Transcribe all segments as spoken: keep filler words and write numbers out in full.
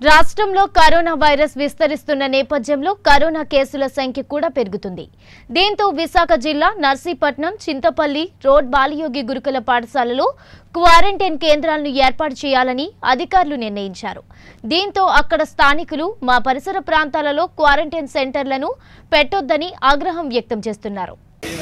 రాష్ట్రంలో corona virus విస్తరిస్తున్న నేపథ్యంలో కరోనా కేసుల సంఖ్య కూడా పెరుగుతుంది. దీంతో విశాఖ జిల్లా నర్సీపట్నం చింతపల్లి రోడ్ బాలయోగి గురుకుల పాఠశాలలో క్వారంటైన్ కేంద్రాలను ఏర్పాటు చేయాలని అధికారులు నిర్ణయించారు. దీంతో అక్కడ స్థానికులు మా పరిసర ప్రాంతాలలో క్వారంటైన్ సెంటర్లను పెట్టొద్దని ఆగ్రహం వ్యక్తం చేస్తున్నారు.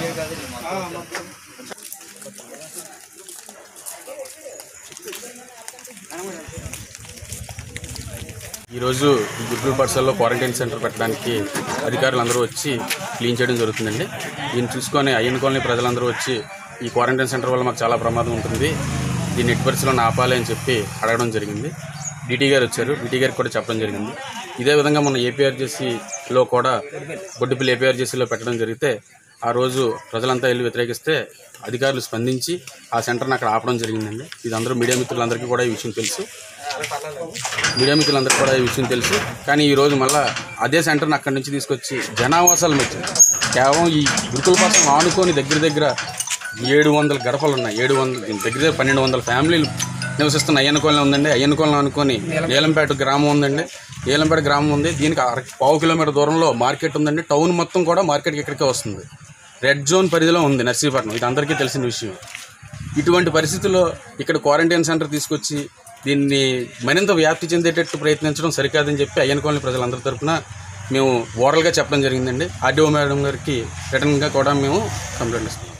ఈరోజు ఈ గురుకుల పాఠశాలలో క్వారంటైన్ సెంటర్ పెట్టడానికి అధికారులు అందరూ వచ్చి క్లీన్ చేయడం జరుగుతుందండి. దీన్ని చూసుకొని అయ్యన్ కాలనీ ప్రజలందరూ వచ్చి ఈ క్వారంటైన్ సెంటర్ వల్ల మాకు చాలా ప్రమాదం ఉంటుంది, దీన్ని ఎట్టి పరిస్థితుల్లో ఆపాలి అని చెప్పి అడగడం జరిగింది. డీటీ గారు వచ్చారు, డీటీ గారికి కూడా చెప్పడం జరిగింది. ఇదే విధంగా మన ఏపీఆర్జేసీలో కూడా బొడ్డుపల్లి ఏపీఆర్జేసీలో పెట్టడం జరిగితే ఆ రోజు ప్రజలంతా వెళ్ళి వ్యతిరేకిస్తే అధికారులు స్పందించి ఆ సెంటర్ని అక్కడ ఆపడం జరిగిందండి. ఇది అందరూ మీడియా మిత్రులందరికీ కూడా ఈ విషయం తెలుసు మీడియా మిత్రులందరికీ కూడా ఈ విషయం తెలుసు కానీ ఈరోజు మళ్ళీ అదే సెంటర్ని అక్కడి నుంచి తీసుకొచ్చి జనావాసాల మధ్య కేవలం ఈ గురుకుల పాఠశాలను ఆనుకొని దగ్గర దగ్గర ఏడు వందల గడపలు ఉన్నాయి. ఏడు వందల దగ్గర దగ్గర పన్నెండు వందల ఫ్యామిలీలు నివసిస్తున్న అయ్యన్ కాలనీ ఉందండి. అయ్యన్ కాలనీ అనుకొని ఏలంపేట గ్రామం ఉందండి. ఏలంపేట గ్రామం ఉంది, దీనికి పావు కిలోమీటర్ దూరంలో మార్కెట్ ఉందండి. టౌన్ మొత్తం కూడా మార్కెట్కి ఇక్కడికే వస్తుంది. రెడ్ జోన్ పరిధిలో ఉంది నర్సీపట్నం, ఇది అందరికీ తెలిసిన విషయం. ఇటువంటి పరిస్థితుల్లో ఇక్కడ క్వారంటైన్ సెంటర్ తీసుకొచ్చి దీన్ని మరింత వ్యాప్తి చెందేటట్టు ప్రయత్నించడం సరికాదని చెప్పి అయ్యన్ కాలనీ ప్రజలందరి తరఫున మేము ఓరల్గా చెప్పడం జరిగిందండి. ఆర్డీఓ మేడం గారికి రిటర్న్గా కూడా మేము కంప్లైంట్ ఇస్తాం.